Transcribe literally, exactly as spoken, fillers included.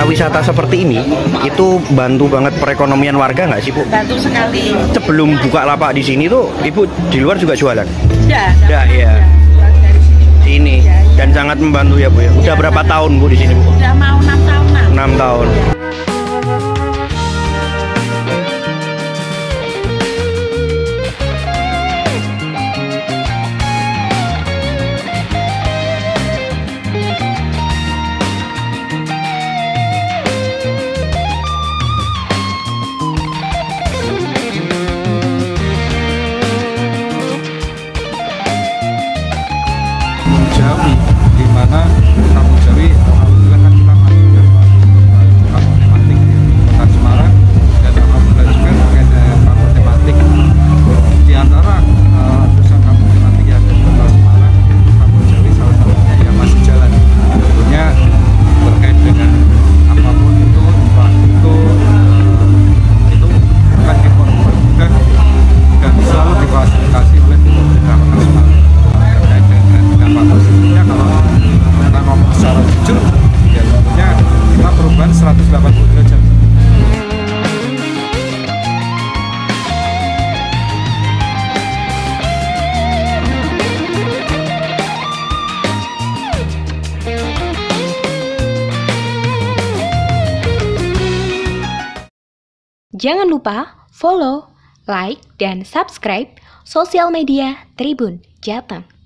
wisata seperti ini itu bantu banget perekonomian warga nggak sih, Bu? Bantu sekali. Sebelum buka lapak di sini tuh, Ibu di luar juga jualan? Ya, ya, ya. Dari sini. Sini. Ya, ya. Dan sangat membantu ya, Bu ya. Udah Ya, berapa sangat. tahun, Bu, di sini, Bu? Udah mau enam tahunan. enam tahun. Jawi, di mana kamu Jawi alhamdulillah kan kita masuk ke kampung tematik Kota Semarang, dan alhamdulillah juga ada kampung tematik di antara uh, ratusan kampung tematik yang ada di Kota Semarang. Kampung Jawi salah satunya yang masih jalan, tentunya terkait dengan apapun itu, entah itu uh, itu akan dipermudah dan selalu difasilitasi oleh pemerintah Kota Semarang. Dampak positifnya kalau kita ngomong secara jujur, ya tentunya kita perubahan seratus delapan puluh derajat. Jangan lupa follow, like, dan subscribe sosial media Tribun Jateng.